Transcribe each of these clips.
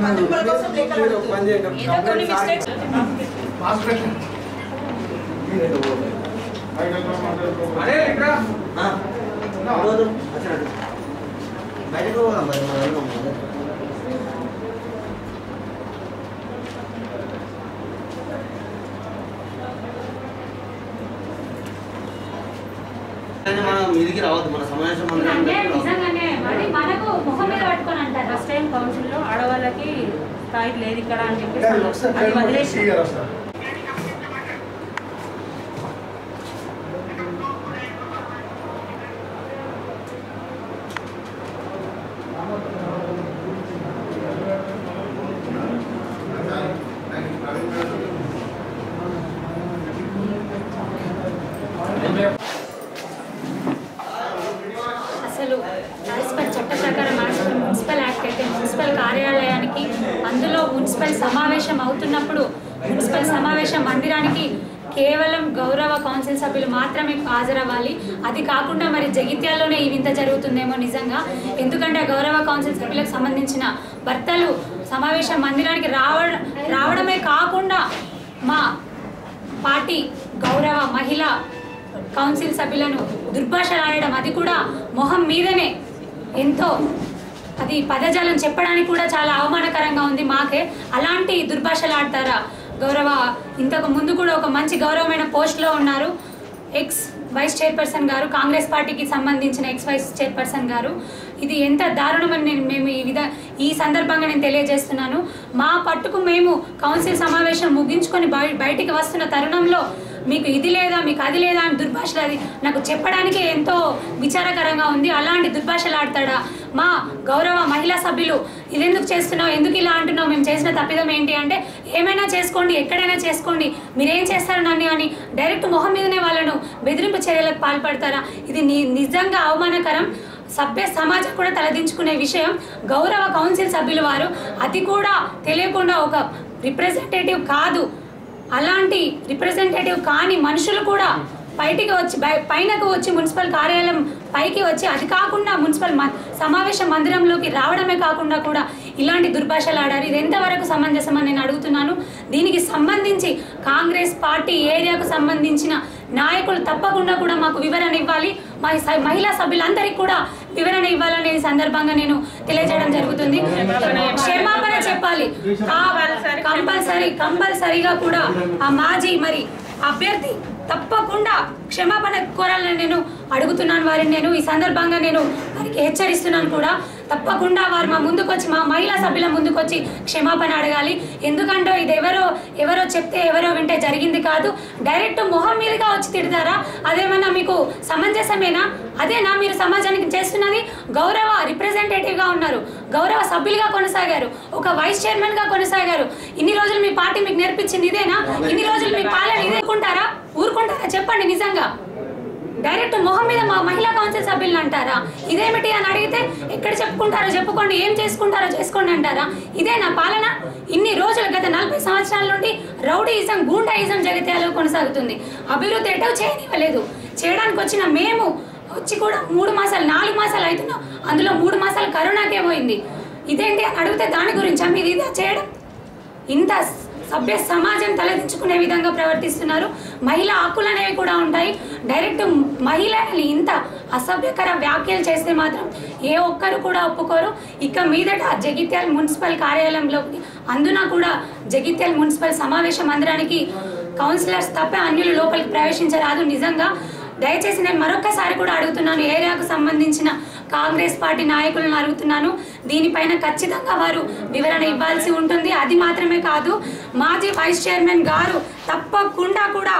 మీదికి రావద్దు మన సమావేశం ఫస్ట్ టైం కౌన్సిల్లో ఆడవాళ్ళకి స్థాయి లేదు ఇక్కడ అని చెప్పేసి అది వదిలేసి అసలు చట్ట ప్రకారం మున్సిపల్ యాక్ట్ అయితే మున్సిపల్ కార్యాలయానికి అందులో మున్సిపల్ సమావేశం అవుతున్నప్పుడు మున్సిపల్ సమావేశ మందిరానికి కేవలం గౌరవ కౌన్సిల్ సభ్యులు మాత్రమే హాజరవ్వాలి. అది కాకుండా మరి జగిత్యాల్లోనే ఈ వింత జరుగుతుందేమో నిజంగా. ఎందుకంటే గౌరవ కౌన్సిల్ సభ్యులకు సంబంధించిన భర్తలు సమావేశ మందిరానికి రావడమే కాకుండా మా పార్టీ గౌరవ మహిళా కౌన్సిల్ సభ్యులను దుర్భాషలాడడం, అది కూడా మొహం మీదనే, ఎంతో అది పదజాలం చెప్పడానికి కూడా చాలా అవమానకరంగా ఉంది మాకే. అలాంటి దుర్భాషలాడతారా గౌరవ ఇంతకు ముందు కూడా ఒక మంచి గౌరవమైన పోస్ట్లో ఉన్నారు ఎక్స్ వైస్ చైర్పర్సన్ గారు, కాంగ్రెస్ పార్టీకి సంబంధించిన ఎక్స్ వైస్ చైర్పర్సన్ గారు. ఇది ఎంత దారుణమని మేము ఈ సందర్భంగా నేను తెలియజేస్తున్నాను. మా పట్టుకు మేము కౌన్సిల్ సమావేశం ముగించుకొని బయటికి వస్తున్న తరుణంలో మీకు ఇది లేదా మీకు అది లేదా అని దుర్భాషలు, అది నాకు చెప్పడానికి ఎంతో విచారకరంగా ఉంది. అలాంటి దుర్భాషలు ఆడతాడా మా గౌరవ మహిళా సభ్యులు? ఇది ఎందుకు చేస్తున్నావు, ఎందుకు ఇలా అంటున్నావు, మేము చేసిన తప్పిదం ఏంటి అంటే, ఏమైనా చేసుకోండి, ఎక్కడైనా చేసుకోండి, మీరేం చేస్తారు నన్ను అని డైరెక్ట్ మొహం మీదనే వాళ్ళను బెదిరింపు చర్యలకు పాల్పడతారా? ఇది నిజంగా అవమానకరం. సభ్య సమాజం కూడా తలదించుకునే విషయం. గౌరవ కౌన్సిల్ సభ్యులు వారు అది కూడా తెలియకుండా ఒక రిప్రజెంటేటివ్ కాదు, అలాంటి రిప్రజెంటేటివ్ కాని మనుషులు కూడా బయటికి వచ్చి పైనకు వచ్చి మున్సిపల్ కార్యాలయం పైకి వచ్చి, అది కాకుండా మున్సిపల్ సమావేశ మందిరంలోకి రావడమే కాకుండా కూడా ఇలాంటి దుర్భాషలు ఆడారు. ఇది ఎంతవరకు సమంజసమని నేను అడుగుతున్నాను. దీనికి సంబంధించి కాంగ్రెస్ పార్టీ ఏరియాకు సంబంధించిన నాయకులు తప్పకుండా కూడా మాకు వివరణ ఇవ్వాలి. మహిళా సభ్యులందరికీ కూడా వివరణ ఇవ్వాలనే సందర్భంగా నేను తెలియజేయడం జరుగుతుంది. క్షమాపణ చెప్పాలి కంపల్సరీగా కూడా ఆ మాజీ మరి అభ్యర్థి తప్పకుండా క్షమాపణ కోరాలని నేను అడుగుతున్నాను వారిని. నేను ఈ సందర్భంగా నేను వారికి హెచ్చరిస్తున్నాను కూడా, తప్పకుండా వారు మా ముందుకొచ్చి, మా మహిళా సభ్యుల ముందుకొచ్చి క్షమాపణ అడగాలి. ఎందుకంటే ఇది ఎవరో చెప్తే ఎవరో వింటే జరిగింది కాదు. డైరెక్ట్ మొహం మీదుగా వచ్చి తిడతారా? అదేమన్నా మీకు సమంజసమేనా? అదేనా మీరు సమాజానికి చేస్తున్నది? గౌరవ రిప్రజెంటేటివ్గా ఉన్నారు, గౌరవ సభ్యులుగా కొనసాగారు, ఒక వైస్ చైర్మన్గా కొనసాగారు. ఇన్ని రోజులు మీ పార్టీ మీకు నేర్పించింది ఇదేనా? ఇన్ని రోజులు మీ పాలన ఇదే ఊరుకుంటారా చెప్పండి నిజంగా? డైరెక్ట్ మొహం మీద మా మహిళా కౌన్సిల్ సభ్యులను అంటారా? ఇదేమిటి అని అడిగితే ఎక్కడ చెప్పుకుంటారో చెప్పుకోండి, ఏం చేసుకుంటారో చేసుకోండి అంటారా? ఇదే నా పాలన? ఇన్ని రోజులు గత 40 సంవత్సరాల నుండి రౌడీయిజం, గూండాయిజం జగిత్యాలలో కొనసాగుతుంది. అభివృద్ధి ఎటో చేయనివ్వలేదు. చేయడానికి వచ్చిన మేము వచ్చి కూడా 3 మాసాలు 4 మాసాలు అవుతున్నాం. అందులో 3 మాసాలు కరోనాకే పోయింది. ఇదేంటి అని అడిగితే దాని గురించి మీరు ఇదే చేయడం? ఇంత సభ్య సమాజం తలదించుకునే విధంగా ప్రవర్తిస్తున్నారు. మహిళా హక్కులు అనేవి కూడా ఉంటాయి. డైరెక్ట్ మహిళల్ని ఇంత అసభ్యకర వ్యాఖ్యలు చేస్తే మాత్రం ఏ ఒక్కరు కూడా ఒప్పుకోరు. ఇక మీదట జగిత్యాల మున్సిపల్ కార్యాలయంలోకి, అందున కూడా జగిత్యాల మున్సిపల్ సమావేశ మందిరానికి కౌన్సిలర్స్ తప్ప అన్యులు లోపలికి ప్రవేశించరాదు. నిజంగా దయచేసి నేను మరొకసారి కూడా అడుగుతున్నాను, ఏరియాకు సంబంధించిన కాంగ్రెస్ పార్టీ నాయకులను అడుగుతున్నాను, దీనిపైన ఖచ్చితంగా వారు వివరణ ఇవ్వాల్సి ఉంటుంది. అది మాత్రమే కాదు, మాజీ వైస్ చైర్మన్ గారు తప్పకుండా కూడా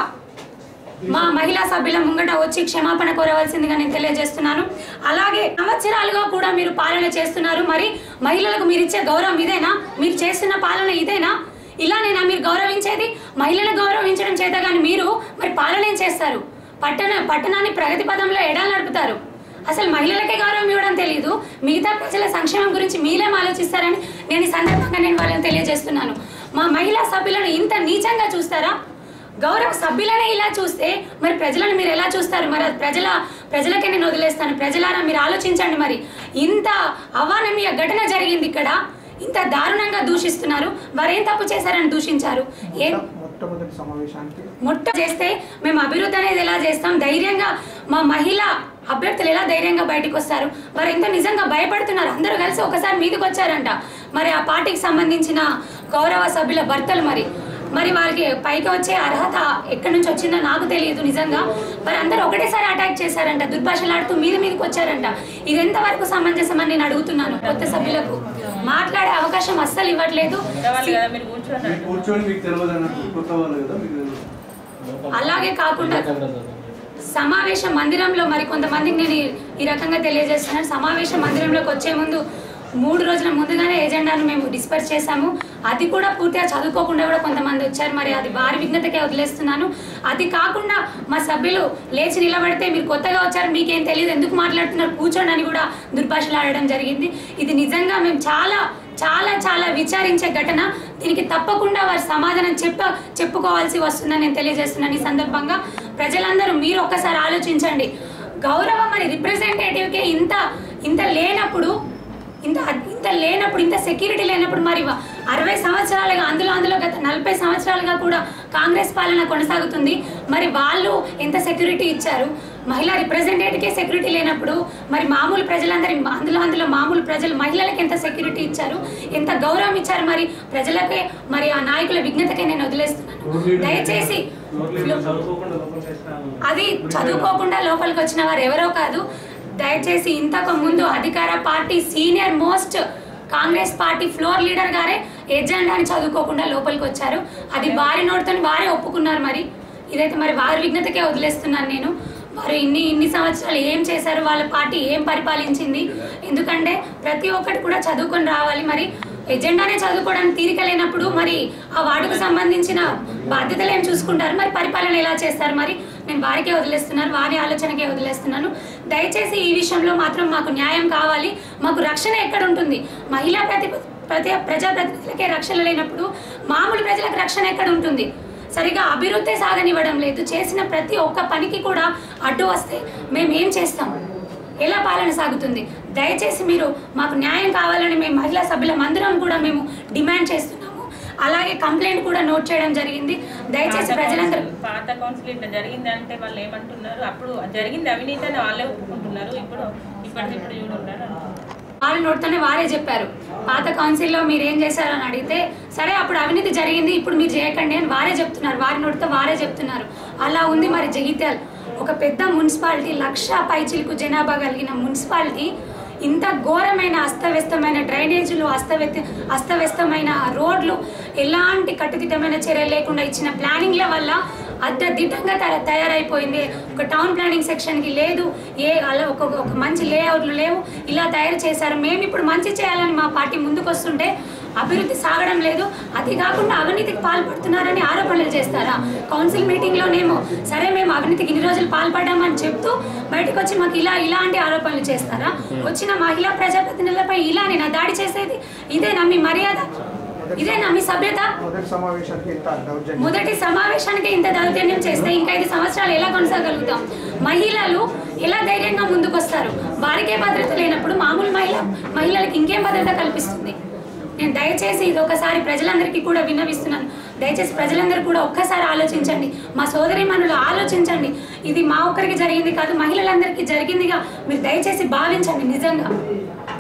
మా మహిళా సభ్యుల ముంగట వచ్చి క్షమాపణ కోరవలసిందిగా నేను తెలియజేస్తున్నాను. అలాగే సంవత్సరాలుగా కూడా మీరు పాలన చేస్తున్నారు. మరి మహిళలకు మీరు ఇచ్చే గౌరవం ఇదేనా? మీరు చేస్తున్న పాలన ఇదేనా? ఇలానేనా మీరు గౌరవించేది? మహిళలను గౌరవించడం చేత కానీ మీరు మరి పాలన ఏం చేస్తారు? పట్టణాన్ని ప్రగతి పదంలో ఎడాలు నడుపుతారు. అసలు మహిళలకే గౌరవం ఇవ్వడం తెలియదు, మిగతా ప్రజల సంక్షేమం గురించి మీరేం ఆలోచిస్తారని నేను ఈ సందర్భంగా నేను వాళ్ళని తెలియజేస్తున్నాను. మా మహిళా సభ్యులను ఇంత నీచంగా చూస్తారా? గౌరవ సభ్యులనే ఇలా చూస్తే మరి ప్రజలను మీరు ఎలా చూస్తారు? మరి ప్రజలకే నేను వదిలేస్తాను. ప్రజలారా మీరు ఆలోచించండి. మరి ఇంత అవానమీయ ఘటన జరిగింది ఇక్కడ, ఇంత దారుణంగా దూషిస్తున్నారు? వారు ఏం తప్పు చేశారని దూషించారు? మొట్ట చేస్తే మేము అభివృద్ధి అనేది ఎలా చేస్తాం? ధైర్యంగా మా మహిళా అభ్యర్థులు ఎలా ధైర్యంగా బయటకు వస్తారు? వారు ఎంత నిజంగా భయపడుతున్నారు. అందరూ కలిసి ఒకసారి మీదకి వచ్చారంట. మరి ఆ పార్టీకి సంబంధించిన గౌరవ సభ్యుల భర్తలు మరి వారికి పైకి వచ్చే అర్హత ఎక్కడి నుంచి వచ్చిందో నాకు తెలియదు. నిజంగా మరి అందరూ ఒకటేసారి అటాక్ చేశారంట, దుర్భాషలాడుతూ మీదకి వచ్చారంట. ఇది ఎంతవరకు సమంజసమని నేను అడుగుతున్నాను. కొత్త సభ్యులకు మాట్లాడే అవకాశం అస్సలు ఇవ్వట్లేదు. అలాగే కాకుండా సమావేశ మందిరంలో మరి కొంతమందికి నేను ఈ రకంగా తెలియజేస్తున్నాను. సమావేశ మందిరంలోకి వచ్చే ముందు 3 రోజుల ముందుగానే ఎజెండాను మేము డిస్పర్స్ చేశాము. అది కూడా పూర్తిగా చదువుకోకుండా కూడా కొంతమంది వచ్చారు. మరి అది వారి విఘ్నతకే వదిలేస్తున్నాను. అది కాకుండా మా సభ్యులు లేచి నిలబడితే మీరు కొత్తగా వచ్చారు, మీకేం తెలియదు, ఎందుకు మాట్లాడుతున్నారు, కూర్చోండి అని కూడా దుర్భాషలాడడం జరిగింది. ఇది నిజంగా మేము చాలా చాలా చాలా విచారించే ఘటన. దీనికి తప్పకుండా వారి సమాధానం చెప్పుకోవాల్సి వస్తుందని నేను తెలియజేస్తున్నాను. ఈ సందర్భంగా ప్రజలందరూ మీరు ఒక్కసారి ఆలోచించండి. గౌరవం మరి రిప్రజెంటేటివ్కే ఇంత లేనప్పుడు, ఇంత సెక్యూరిటీ లేనప్పుడు మరి 60 సంవత్సరాలుగా అందులో గత 40 సంవత్సరాలుగా కూడా కాంగ్రెస్ పాలన కొనసాగుతుంది. మరి వాళ్ళు ఎంత సెక్యూరిటీ ఇచ్చారు? మహిళా రిప్రజెంటేటివ్కే సెక్యూరిటీ లేనప్పుడు మరి మామూలు ప్రజలందరి అందులో మామూలు ప్రజలు మహిళలకు ఎంత సెక్యూరిటీ ఇచ్చారు, ఎంత గౌరవం ఇచ్చారు? మరి ప్రజలకే మరి ఆ నాయకుల విఘ్నతకే నేను వదిలేస్తున్నాను. దయచేసి అది చదువుకోకుండా లోపలికి వచ్చిన వారు ఎవరో కాదు. దయచేసి ఇంతకు ముందు అధికార party senior most Congress party floor leader గారే ఎజెండాని చదువుకోకుండా లోపలికి వచ్చారు. అది వారి నోటితో వారే ఒప్పుకున్నారు. మరి ఇదైతే మరి వారి విఘ్నతకే వదిలేస్తున్నాను నేను. వారు ఇన్ని సంవత్సరాలు ఏం చేశారు, వాళ్ళ పార్టీ ఏం పరిపాలించింది? ఎందుకంటే ప్రతి ఒక్కటి కూడా చదువుకొని రావాలి. మరి ఎజెండానే చదువుకోవడానికి తీరిక లేనప్పుడు మరి ఆ వార్డుకు సంబంధించిన బాధ్యతలు ఏం చూసుకుంటారు? మరి పరిపాలన ఎలా చేస్తారు? మరి నేను వారికే వదిలేస్తున్నాను, వారి ఆలోచనకే వదిలేస్తున్నాను. దయచేసి ఈ విషయంలో మాత్రం మాకు న్యాయం కావాలి. మాకు రక్షణ ఎక్కడ ఉంటుంది? మహిళా ప్రజాప్రతినిధులకే రక్షణ లేనప్పుడు మామూలు ప్రజలకు రక్షణ ఎక్కడ ఉంటుంది? సరిగా అభివృద్ధి సాగనివ్వడం లేదు. చేసిన ప్రతి ఒక్క పనికి కూడా అడ్డు వస్తే మేమేం చేస్తాం? ఎలా పాలన సాగుతుంది? దయచేసి మీరు మాకు న్యాయం కావాలని మేము మహిళా సభ్యులందరం కూడా మేము డిమాండ్ చేస్తున్నాము. అలాగే కంప్లైంట్ కూడా నోట్ చేయడం జరిగింది. దయచేసి ప్రజలందరూ పాత కౌన్సిల్ ఇట్లా జరిగింది అంటే వాళ్ళు ఏమంటున్నారు? అప్పుడు జరిగింది అవినీతి అని వాళ్ళే ఒప్పుకుంటున్నారు. ఇప్పటికిప్పుడు చూడుంటారు వారి నోటితోనే వారే చెప్పారు. పాత కౌన్సిల్లో మీరు ఏం చేశారని అడిగితే సరే అప్పుడు అవినీతి జరిగింది, ఇప్పుడు మీరు చేయకండి అని వారే చెప్తున్నారు. వారి నోటితో వారే చెప్తున్నారు. అలా ఉంది మరి జగిత్యాల. ఒక పెద్ద మున్సిపాలిటీ, 1,00,000 పైచిలకు జనాభా కలిగిన మున్సిపాలిటీ ఇంత ఘోరమైన అస్తవ్యస్తమైన డ్రైనేజీలు, అస్తవ్యస్తమైన రోడ్లు, ఎలాంటి కట్టుదిట్టమైన చర్యలు లేకుండా ఇచ్చిన ప్లానింగ్ల వల్ల అద్దదిడ్డంగా తయారైపోయింది. ఒక టౌన్ ప్లానింగ్ సెక్షన్కి లేదు, అలా ఒక మంచి లేఅవుట్లు లేవు, ఇలా తయారు చేశారు. మేము ఇప్పుడు మంచి చేయాలని మా పార్టీ ముందుకు వస్తుంటే అభివృద్ధి సాగడం లేదు. అది కాకుండా అవినీతికి పాల్పడుతున్నారని ఆరోపణలు చేస్తారా? కౌన్సిల్ మీటింగ్లోనేమో సరే మేము అవినీతికి ఇన్ని రోజులు పాల్పడ్డామని చెప్తూ బయటకు వచ్చి మాకు ఇలాంటి ఆరోపణలు చేస్తారా? వచ్చిన మహిళా ప్రజాప్రతినిధులపై ఇలానేనా దాడి చేసేది? ఇదేనా మీ మర్యాద? ఇదేనా మీ సభ్యత? మొదటి సమావేశానికి ఇంత దౌర్జన్యం చేస్తే ఇంకా 5 సంవత్సరాలు ఎలా కొనసాగలుగుతాం? మహిళలు ఎలా ధైర్యంగా ముందుకు వస్తారు? వారికే భద్రత లేనప్పుడు మామూలు మహిళలకు ఇంకేం భద్రత కల్పిస్తుంది? నేను దయచేసి ఇది ఒకసారి ప్రజలందరికీ కూడా విన్నవిస్తున్నాను. దయచేసి ప్రజలందరూ కూడా ఒక్కసారి ఆలోచించండి. మా సోదరీమణులు ఆలోచించండి. ఇది మా ఒక్కరికి జరిగింది కాదు, మహిళలందరికీ జరిగిందిగా మీరు దయచేసి భావించండి నిజంగా.